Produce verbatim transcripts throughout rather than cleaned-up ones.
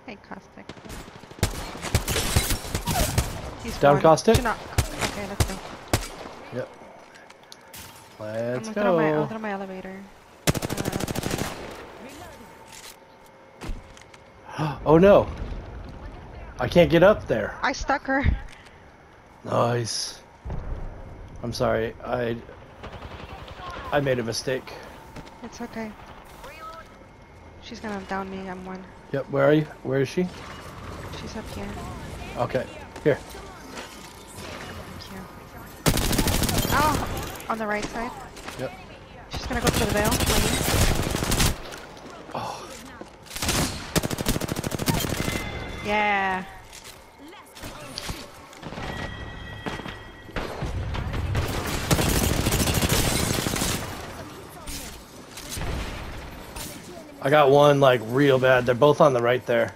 Hey, Caustic. He's Down gone. Caustic? Should not. Okay, let's go. Yep. I'm Let's gonna throw my, I'll go. throw my elevator. Uh, Oh no! I can't get up there. I stuck her. Nice. I'm sorry. I I made a mistake. It's okay. She's gonna down me. I'm one. Yep. Where are you? Where is she? She's up here. Okay. Here. Thank you. Oh! On the right side. Yep. She's gonna go to the veil. Waiting. Oh. Yeah. I got one like real bad. They're both on the right there.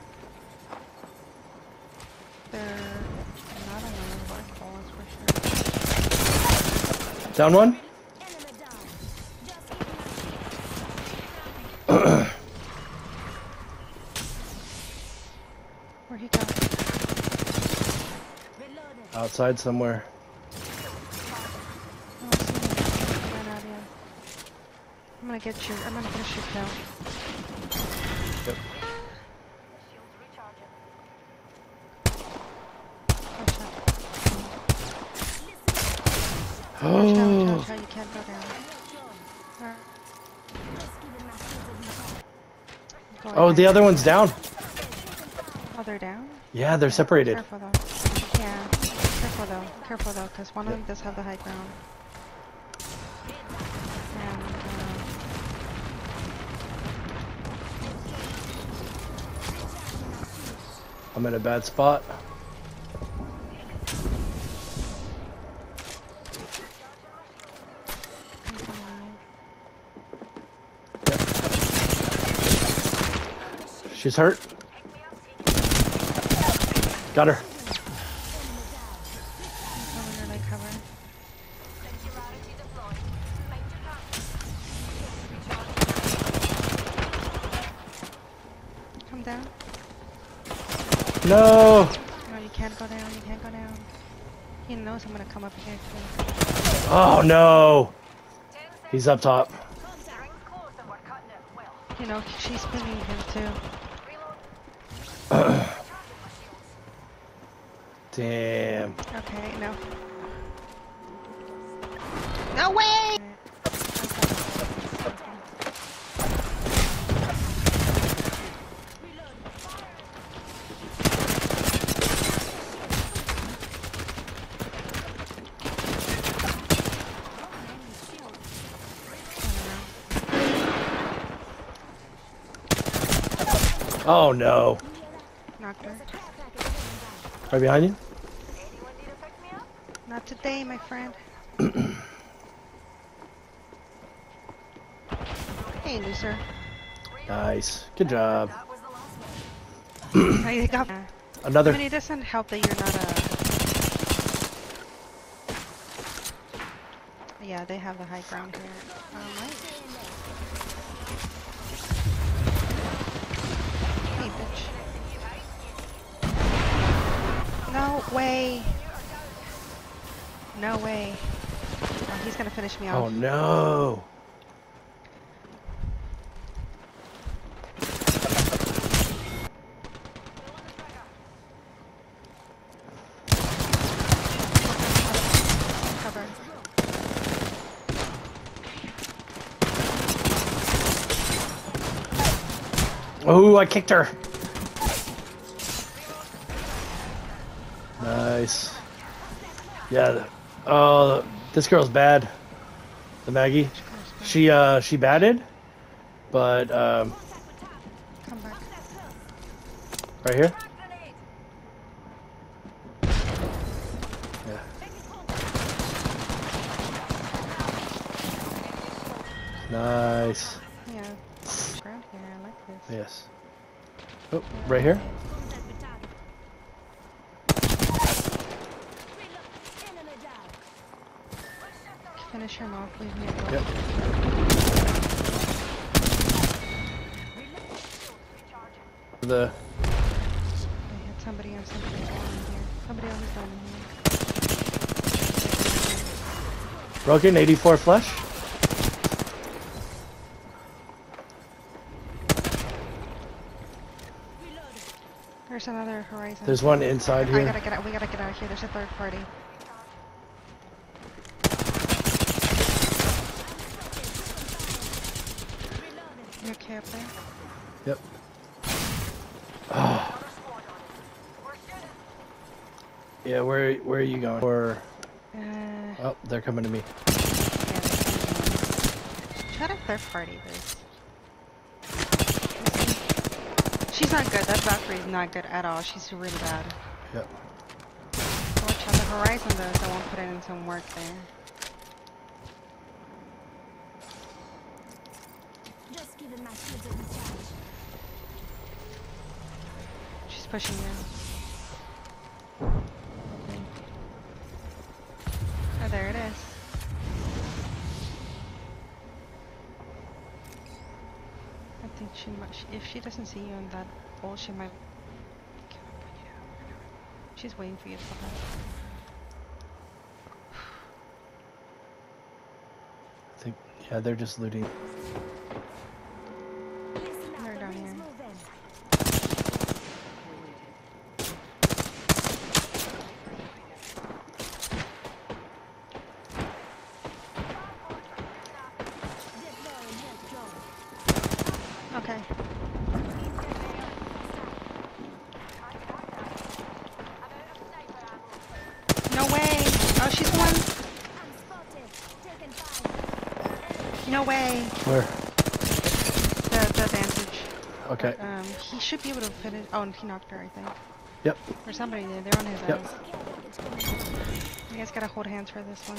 They're not on the black balls for sure. Down one. Where'd he go? Outside somewhere. Oh, I see him. He ran out, yeah. I'm gonna get you. I'm gonna finish your kill. Yep. Watch out. Watch out, watch Oh. out, watch out. You can't go down. Alright. Going Oh, the back. other one's down. Oh, they're down? Yeah, they're separated. Careful though. Yeah. Careful though. Careful though, because one of them does have the high ground. And, uh, I'm in a bad spot. She's hurt. Got her. I'm under like cover. Come down. No. No, you can't go down. You can't go down. He knows I'm gonna come up here too. Oh no. He's up top. You know, she's pinging him too. Damn. Okay, no. No way! Oh no. Knocked her. Right behind you? Not today, my friend. Hey, loser. Nice. Good job. I got. Another. I mean, it doesn't help that you're not a. Yeah, they have the high ground here. Um, right? Hey, bitch. No way. No way. Oh, he's gonna finish me off. Oh no. Cover. Oh, I kicked her. Nice. Yeah. Oh, this girl's bad. The Maggie. She uh she batted, but um Come back. right here. Yeah. Nice. Yeah. Ground here. I like this. Yes. Oh, right here. Finish him off. Leave me alone. Yep. The somebody on somebody down in here. Somebody else is down in here. Broken, eighty-four flesh. There's another horizon. There's one inside I here. gotta get out. We gotta get out of here. There's a third party. You okay up there? Yep. Oh. Yeah, where where are you going? Or Uh, oh, they're coming to me. yeah, try to third party this. She's not good. That Valkyrie is not good at all. She's really bad. Yep. Watch out, the horizon though, so I won't put it in some work there. Just giving my shields a recharge. She's pushing you. Oh, there it is. I think she might. She, if she doesn't see you in that hole, she might. She's waiting for you to come back. I think yeah, they're just looting. Listen up, They're the down ring's here. moving. Deploying health drone. Okay. No way! Oh, she's one! I'm spotted. Taken fire. No way! Where? The, the advantage. Okay. Um, he should be able to finish. Oh, and he knocked her, I think. Yep. Or somebody did. They're on his Yep. eyes. You guys gotta hold hands for this one.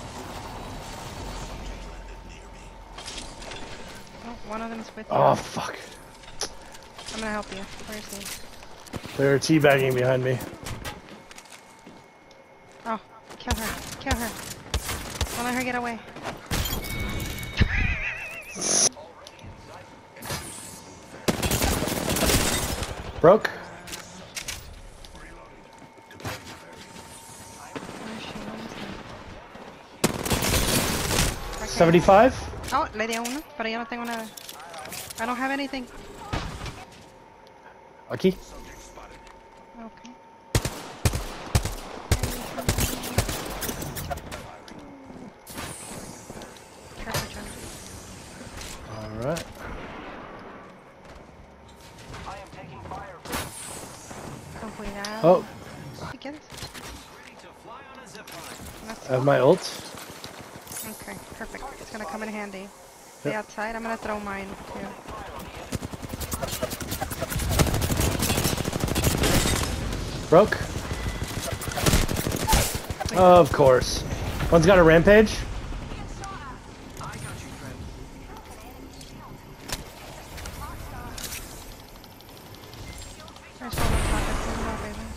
Oh, one of them is with you. Oh fuck. I'm gonna help you. Where is he? They're teabagging behind me. Oh, kill her. Kill her. Don't let her get away. Broke. Where is she? Where is she? Okay. seventy-five. Oh, le di a uno, pero yo no tengo nada. I don't have anything. Aquí. Okay. Careful, John. All right. Con cuidado. Oh, ¿Qué quieres? I have my ult. Okay, perfect. It's gonna come in handy. Stay Yep. outside. I'm gonna throw mine too. Broke. Of course. One's got a rampage. There's one on top. There's one more, baby.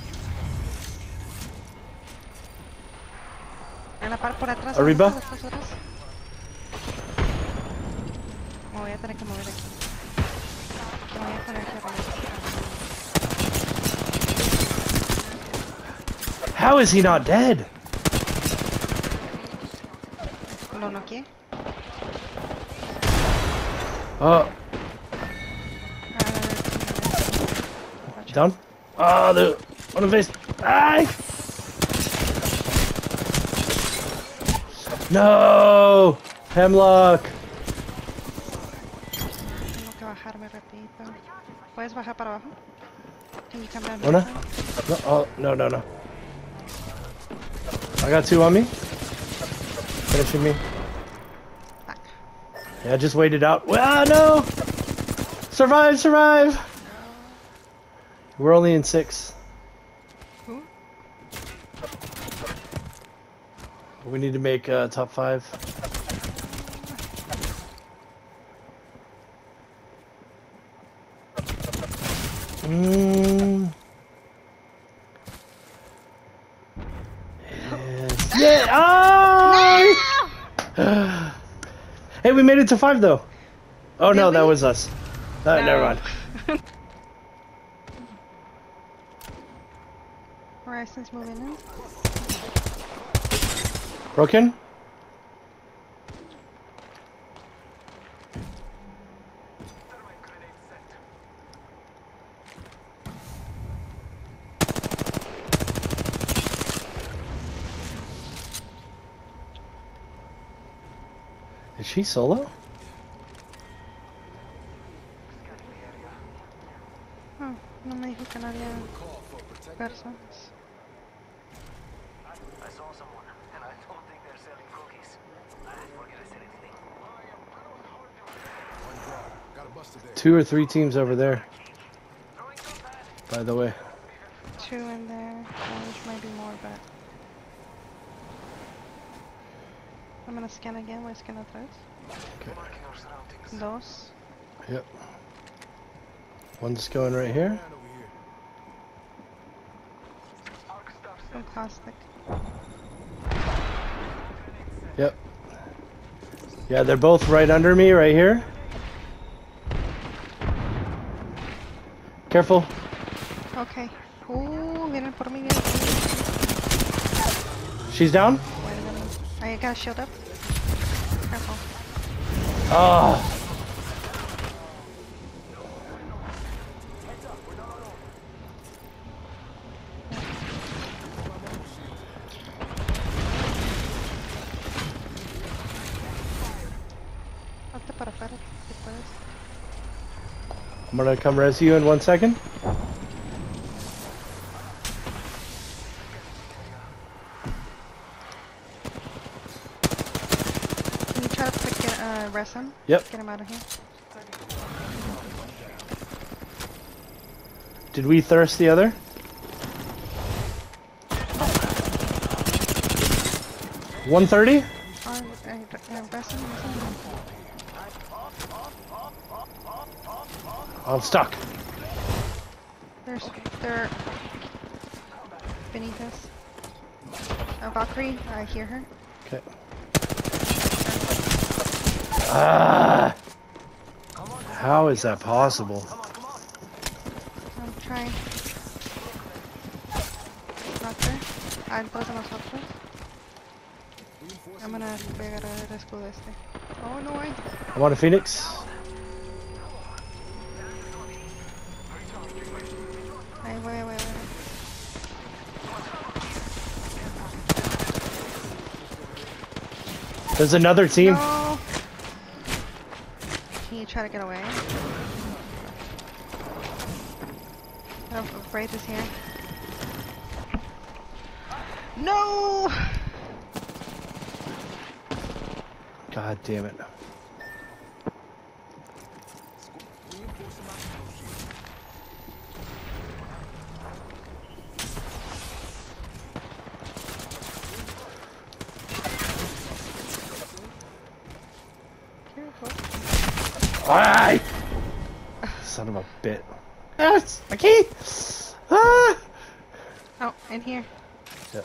En la par por atrás. Arriba. ¿dónde estás? ¿Atrás? Me voy a tener que mover aquí. Me voy a poner aquí arriba. How is he not dead? Lo noqueé. Oh, Watch down. Oh, the on the face. Ay! No, Hemlock. Tengo que bajarme rapidito. ¿Puedes bajar para abajo? Can you come down Una? here? No, oh, no, no, no. I got two on me. Finishing me. Back. Yeah, just wait it out. Ah, no! Survive, survive! We're only in six. Who? We need to make uh, top five. Mm. Yes. Yeah! Oh! Hey, we made it to five though. Oh no, Did that we? was us. Uh, Never No. mind. Horizon's moving in. Broken? Is she solo? Oh, no me dijo que no había personas. I saw someone, and I don't think they're selling cookies. Ah, forget I said anything. Two or three teams over there. By the way. Two in there. Well, which might be more, but I'm gonna scan again. Voy a scan otra vez. Okay. Marking our surroundings. Dos. Yep. One's going right here. From caustic. Yep. Yeah, they're both right under me, right here. Careful. Okay. Uh, vienen por mí, vienen por mí. She's down. Wait a minute. I got a shield up. Careful. Ah. Hazte para afuera, si puedes. I'm gonna come res you in one second. Can you try to pick it, uh, res him? Yep. Get him out of here. Did we thirst the other? one thirty? Oh, uh, uh, res him, res him. I'm stuck. There's, they're beneath us. Uh, Valkyrie, I hear her. Okay. Ah. How is that possible? I'm trying. Not there. Ah, todos a nosotros. I'm gonna pegar el escudo este. Oh, no way. I want a Phoenix. Ahí voy, voy, voy. There's another team. No! Can you try to get away? Oh, Wraith is here. No! God damn it. Alright! Son of a bit. Yes! My key! Ah! Oh, in here. Yep.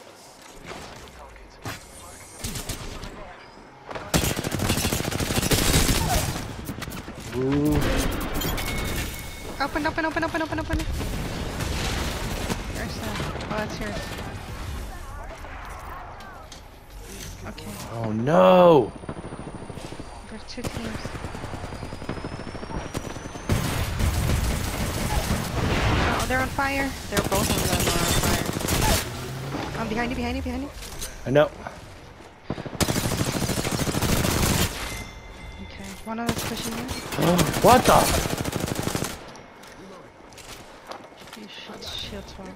Ooh. Open, open, open, open, open, open. There's uh, oh, that's yours. Okay, Oh no! there's two teams. Oh, they're on fire. They're both of them are on fire. Um, behind you, behind you, behind you. I know. Okay, one of them's pushing you. What the? You should shield swap.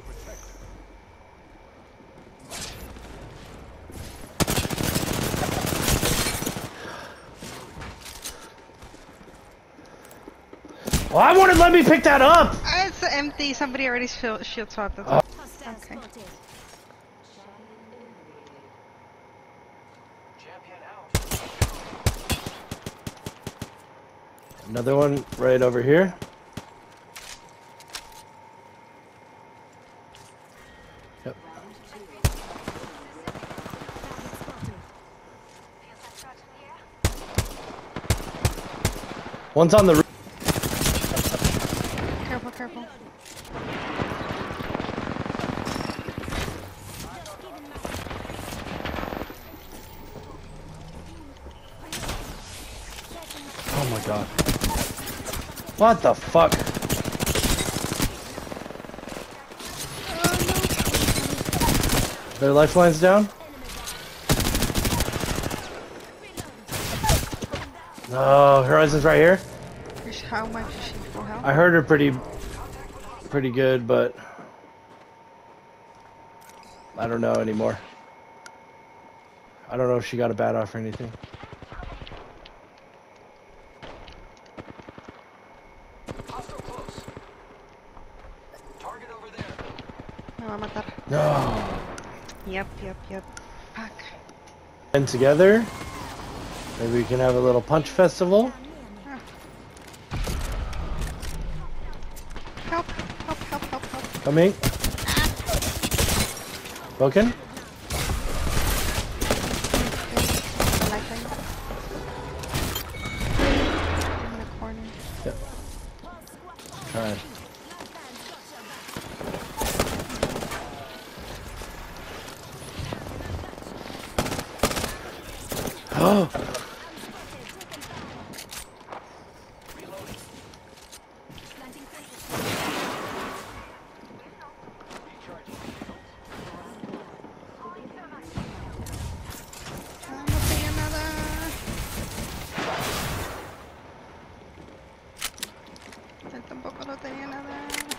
Why won't it let me pick that up? Ah, it's empty. Somebody already shield, shield swapped. That's Oh. Hostile Okay. spotted. Champion out. Another one right over here. Yep. One's on the roof. careful, careful. god. What the fuck? Their lifeline's down? No, Horizon's right here. How much is she full health? I heard her pretty, pretty good, but I don't know anymore. I don't know if she got a bat off or anything. Hostile close. Target over there. Me va a matar. No. Yep, yep, yep. Fuck. And together, maybe we can have a little punch festival. Help, help, help, help, help. Coming. Broken. The lifeline. In the corner. Yep. Trying. Oh. Ah, no tenía nada. Él tampoco no tenía nada.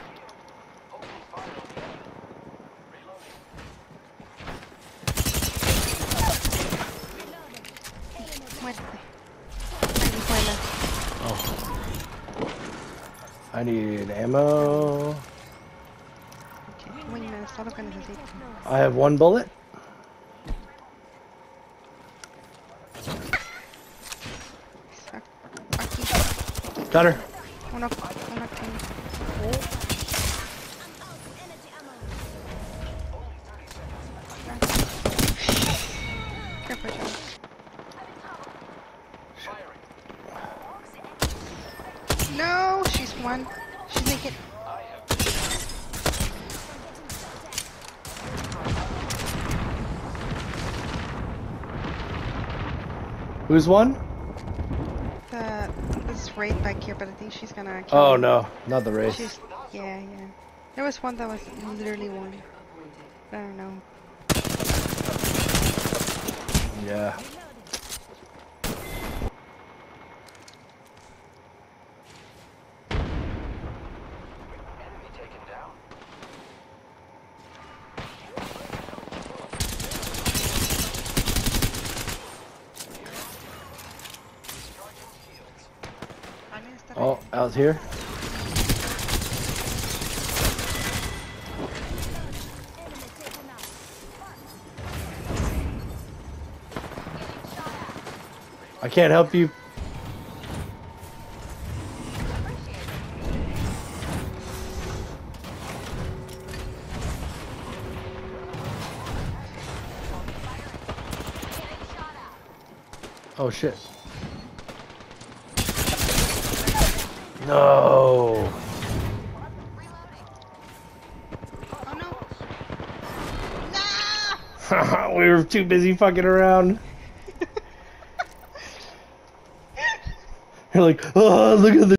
Muerte. Ay, buena. Oh. I need ammo. Okay. Muy bien, es todo lo que necesito. I have one bullet. Aquí. Got her. Uno, uno aquí. ¿Qué fue, John? No, she's one. She's naked. Who's one? The this raid back here, but I think she's gonna kill Oh me. no, not the race. She's yeah, yeah. There was one that was literally one. I don't know. Yeah. Enemy taken down. Oh, out here. I can't help you. Oh shit. No. Oh no! No! We were too busy fucking around. You're like, oh, look at the